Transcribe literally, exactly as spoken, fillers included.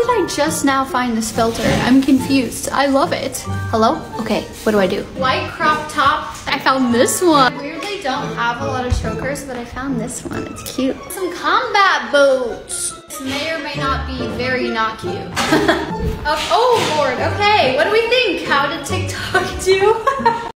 I just now find this filter? I'm confused. I love it. Hello? Okay, what do I do? White crop top. I found this one. Weirdly don't have a lot of chokers, but I found this one. It's cute. Some combat boots. This may or may not be very not cute. oh, oh Lord, okay. What do we think? How did TikTok do?